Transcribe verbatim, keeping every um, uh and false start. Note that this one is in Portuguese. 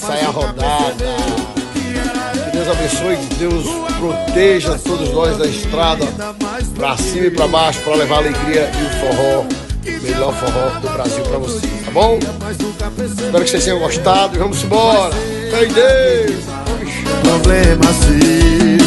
sair a rodada. Que Deus abençoe, que Deus proteja todos nós da estrada, pra cima e pra baixo, pra levar a alegria e o forró, o melhor forró do Brasil pra vocês, tá bom? Espero que vocês tenham gostado e vamos embora. Fé em Deus. Problema sim.